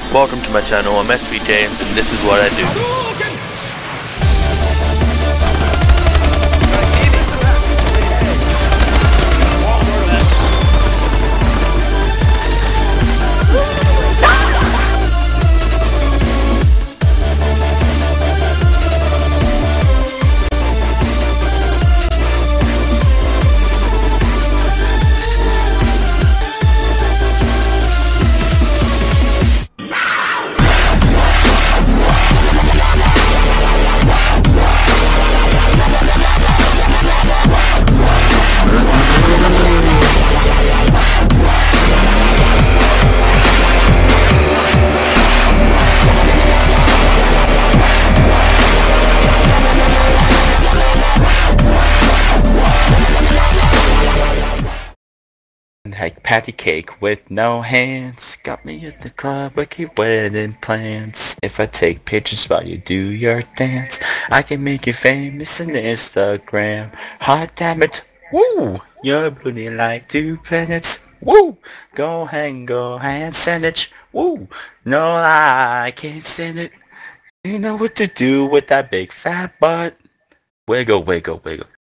Welcome to my channel. I'm SV James, and this is what I do. Like patty cake with no hands. Got me at the club, we keep wedding plans. If I take pictures while you do your dance, I can make you famous on Instagram. Hot damn it, woo! Your booty like 2 planets, woo! Go hand sandwich, woo! No, I can't stand it. You know what to do with that big fat butt. Wiggle, wiggle, wiggle.